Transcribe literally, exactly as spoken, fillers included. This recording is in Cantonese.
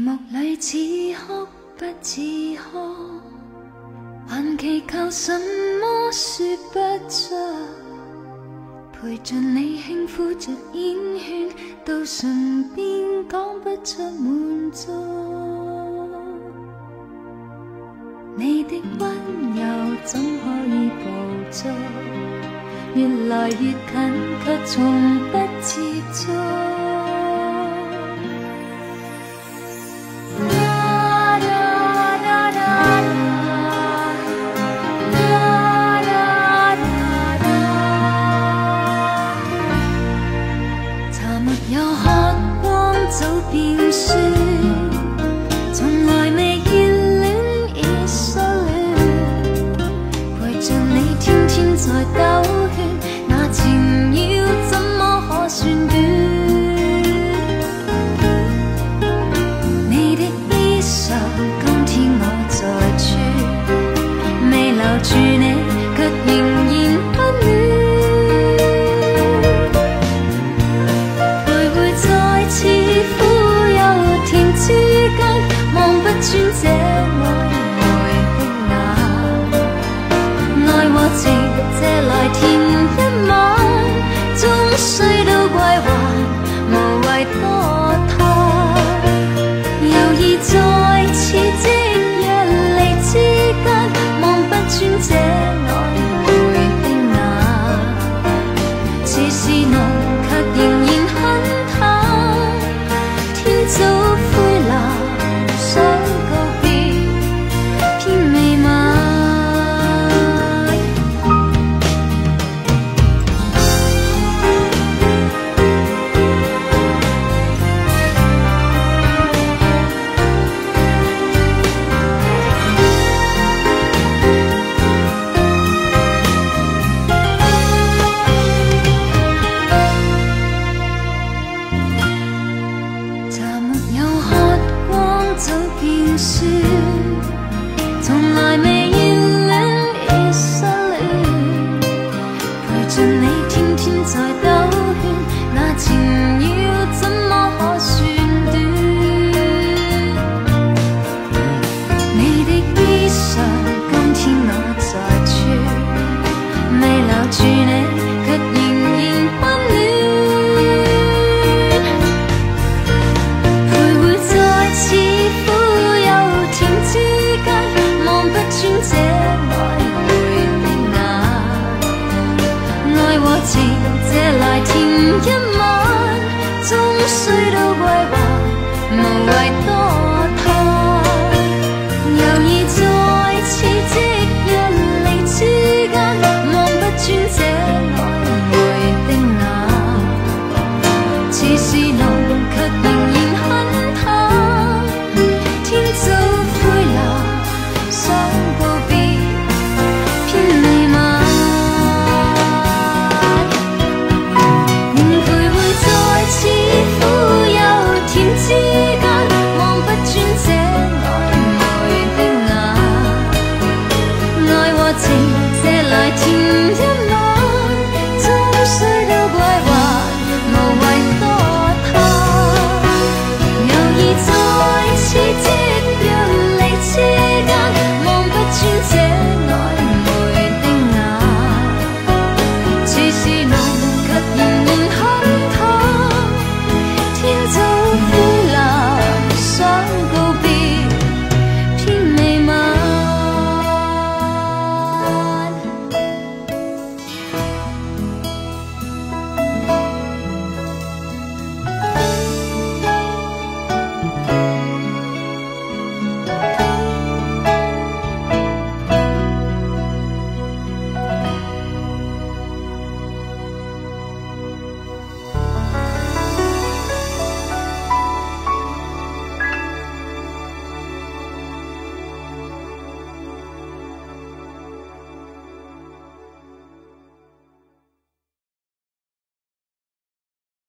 幕里似哭不似哭，还祈求什么说不出，陪着你轻呼着烟圈，到唇边讲不出满足。你的温柔怎可以捕捉？越来越近，却从不接触。茶没有喝光，早變酸，從來未熱戀已失戀，陪着你天天在兜圈，那情要怎麼可算短？你的衣裳今天我在穿，未留住你，卻仍然溫暖。似苦又甜之間，望不穿這曖昧的眼，愛和情借來填一晚，終須都歸還，無謂多嘆。猶豫在似即若離之間，望不穿這曖昧的眼，似是濃卻仍然很早灰藍，想告別，偏未晚。茶沒有喝光，早變酸，從來未熱戀已失戀，陪着你天天在兜圈，那情要怎麼可算短？你的衣裳今天我在穿，未留住你，卻仍然溫暖。似苦又甜之間，望不穿這曖昧的眼，愛和情借來填一晚，終須都歸還，無謂多